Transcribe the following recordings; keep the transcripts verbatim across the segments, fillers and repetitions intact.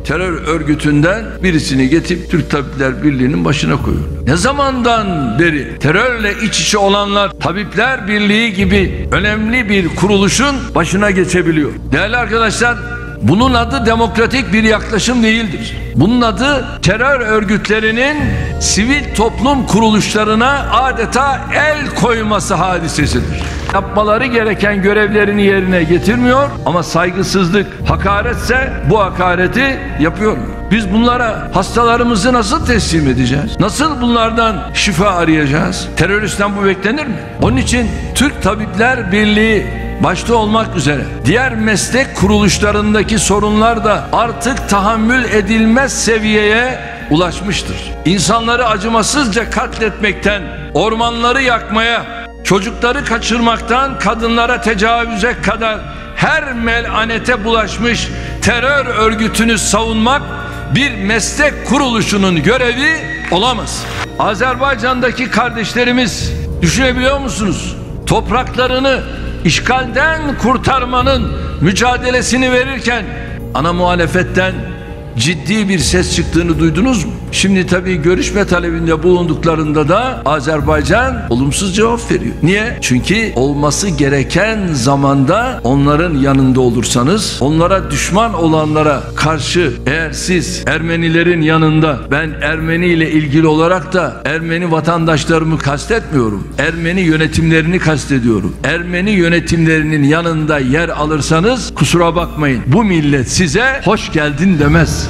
terör örgütünden birisini getirip Türk Tabipler Birliği'nin başına koyuyor. Ne zamandan beri terörle iç içe olanlar Tabipler Birliği gibi önemli bir kuruluşun başına geçebiliyor? Değerli arkadaşlar, bunun adı demokratik bir yaklaşım değildir. Bunun adı terör örgütlerinin sivil toplum kuruluşlarına adeta el koyması hadisesidir. Yapmaları gereken görevlerini yerine getirmiyor ama saygısızlık, hakaretse bu hakareti yapıyor. Biz bunlara hastalarımızı nasıl teslim edeceğiz? Nasıl bunlardan şifa arayacağız? Teröristten bu beklenir mi? Onun için Türk Tabipler Birliği başta olmak üzere diğer meslek kuruluşlarındaki sorunlar da artık tahammül edilmez seviyeye ulaşmıştır. İnsanları acımasızca katletmekten, ormanları yakmaya, çocukları kaçırmaktan kadınlara tecavüze kadar her melanete bulaşmış terör örgütünü savunmak bir meslek kuruluşunun görevi olamaz. Azerbaycan'daki kardeşlerimiz, düşünebiliyor musunuz? Topraklarını işgalden kurtarmanın mücadelesini verirken ana muhalefetten ciddi bir ses çıktığını duydunuz mu? Şimdi tabii görüşme talebinde bulunduklarında da Azerbaycan olumsuz cevap veriyor. Niye? Çünkü olması gereken zamanda onların yanında olursanız, onlara düşman olanlara karşı eğer siz Ermenilerin yanında, ben Ermeni ile ilgili olarak da Ermeni vatandaşlarımı kastetmiyorum, Ermeni yönetimlerini kastediyorum. Ermeni yönetimlerinin yanında yer alırsanız kusura bakmayın, bu millet size hoş geldin demez.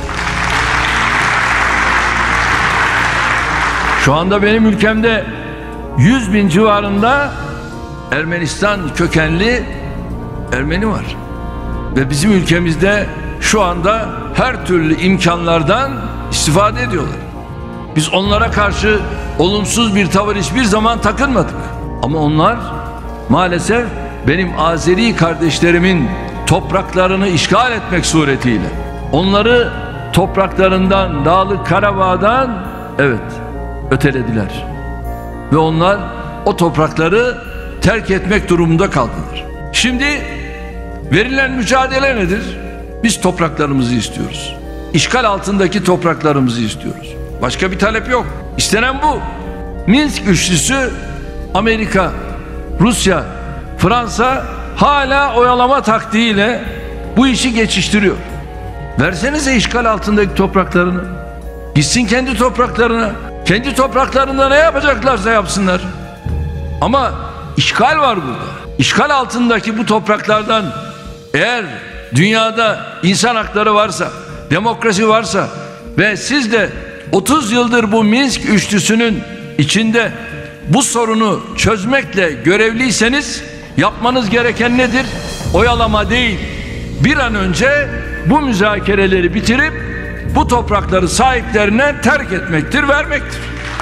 Şu anda benim ülkemde yüz bin civarında Ermenistan kökenli Ermeni var. Ve bizim ülkemizde şu anda her türlü imkanlardan istifade ediyorlar. Biz onlara karşı olumsuz bir tavır hiçbir zaman takınmadık. Ama onlar maalesef benim Azeri kardeşlerimin topraklarını işgal etmek suretiyle onları topraklarından, Dağlık Karabağ'dan evet ötelediler. Ve onlar o toprakları terk etmek durumunda kaldılar. Şimdi verilen mücadele nedir? Biz topraklarımızı istiyoruz. İşgal altındaki topraklarımızı istiyoruz. Başka bir talep yok. İstenen bu. Minsk üçlüsü Amerika, Rusya, Fransa hala oyalama taktiğiyle bu işi geçiştiriyor. Versenize işgal altındaki topraklarını. Gitsin kendi topraklarına. Kendi topraklarında ne yapacaklarsa yapsınlar. Ama işgal var burada. İşgal altındaki bu topraklardan eğer dünyada insan hakları varsa, demokrasi varsa ve siz de otuz yıldır bu Minsk üçlüsünün içinde bu sorunu çözmekle görevliyseniz yapmanız gereken nedir? Oyalama değil. Bir an önce bu müzakereleri bitirip bu toprakları sahiplerine terk etmektir, vermektir.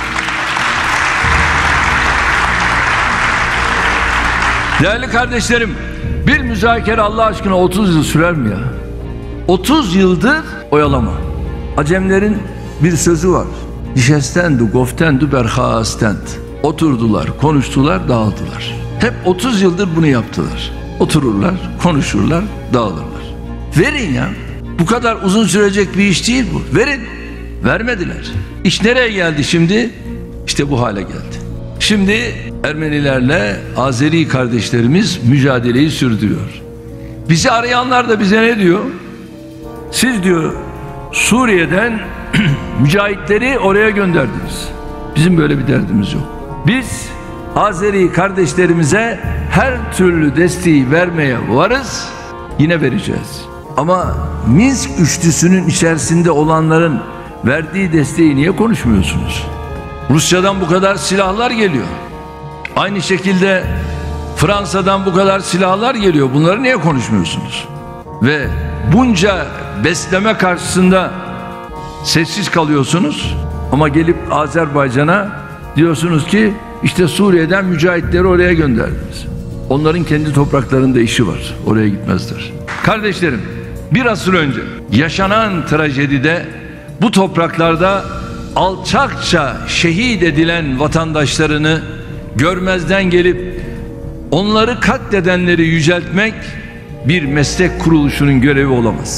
Değerli kardeşlerim, bir müzakere Allah aşkına otuz yıl sürer mi ya? otuz yıldır oyalama. Acemlerin bir sözü var. Dişestendu, goftendu, berhastent. Oturdular, konuştular, dağıldılar. Hep otuz yıldır bunu yaptılar. Otururlar, konuşurlar, dağılırlar. Verin ya. Bu kadar uzun sürecek bir iş değil bu. Verin. Vermediler. İş nereye geldi şimdi? İşte bu hale geldi. Şimdi Ermenilerle Azeri kardeşlerimiz mücadeleyi sürdürüyor. Bizi arayanlar da bize ne diyor? Siz diyor Suriye'den mücahitleri oraya gönderdiniz. Bizim böyle bir derdimiz yok. Biz Azeri kardeşlerimize her türlü desteği vermeye varız, yine vereceğiz. Ama Minsk üçlüsünün içerisinde olanların verdiği desteği niye konuşmuyorsunuz? Rusya'dan bu kadar silahlar geliyor. Aynı şekilde Fransa'dan bu kadar silahlar geliyor. Bunları niye konuşmuyorsunuz? Ve bunca besleme karşısında sessiz kalıyorsunuz ama gelip Azerbaycan'a diyorsunuz ki işte Suriye'den mücahitleri oraya gönderdiniz. Onların kendi topraklarında işi var. Oraya gitmezler. Kardeşlerim, bir asır önce yaşanan trajedide bu topraklarda alçakça şehit edilen vatandaşlarını görmezden gelip onları katledenleri yüceltmek bir meslek kuruluşunun görevi olamaz.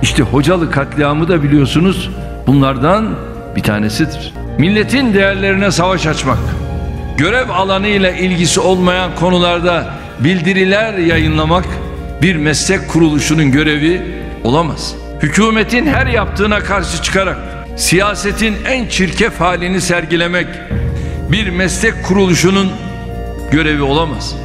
İşte Hocalı katliamı da biliyorsunuz bunlardan bir tanesidir. Milletin değerlerine savaş açmak, görev alanıyla ilgisi olmayan konularda bildiriler yayınlamak bir meslek kuruluşunun görevi olamaz. Hükümetin her yaptığına karşı çıkarak siyasetin en çirkef halini sergilemek bir meslek kuruluşunun görevi olamaz.